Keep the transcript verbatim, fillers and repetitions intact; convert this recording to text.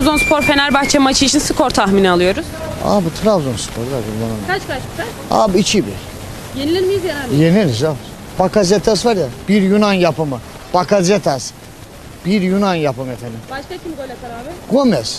Trabzonspor Fenerbahçe maçı için skor tahmini alıyoruz. Abi Trabzonspor da kullanalım. Kaç kaç biter? Abi iki bir. Yenilir miyiz yener miyiz? Yeneriz abi. Bakasetas var ya, bir Yunan yapımı. Bakasetas. Bir Yunan yapımı efendim. Başka kim gol atar abi? Gomez.